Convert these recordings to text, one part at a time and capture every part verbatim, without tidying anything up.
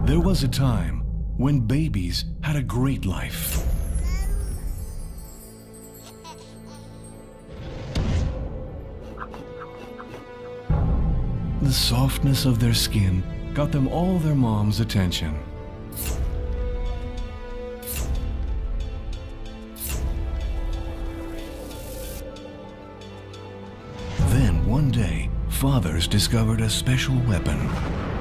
There was a time when babies had a great life. The softness of their skin got them all their mom's attention. Then one day, fathers discovered a special weapon.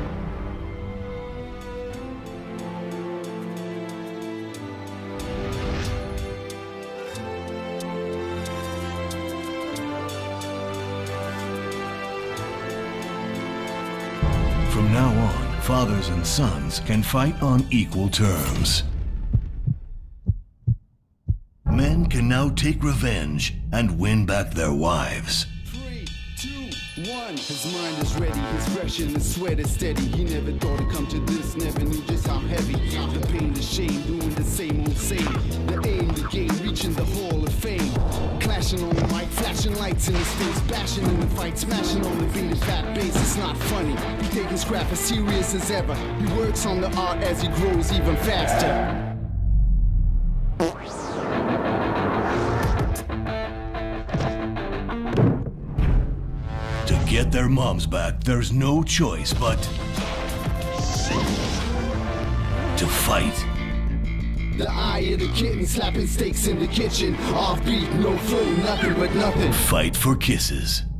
From now on, fathers and sons can fight on equal terms. Men can now take revenge and win back their wives. Three, two, one. His mind is ready, his fresh and his sweat is steady. He never thought it'd come to this, never knew just how heavy. The pain, the shame, doing the same old same. The aim, the game, reaching the hall of fame. Clashing on the mic, flashing lights in his face, bashing in the fight, smashing on the beat of fat bass. It's not funny. He takes his craft as serious as ever. He works on the art as he grows even faster. To get their moms back, there's no choice but to fight. The eye of the kitten slapping steaks in the kitchen. Offbeat, no flow, nothing but nothing. Fight for kisses.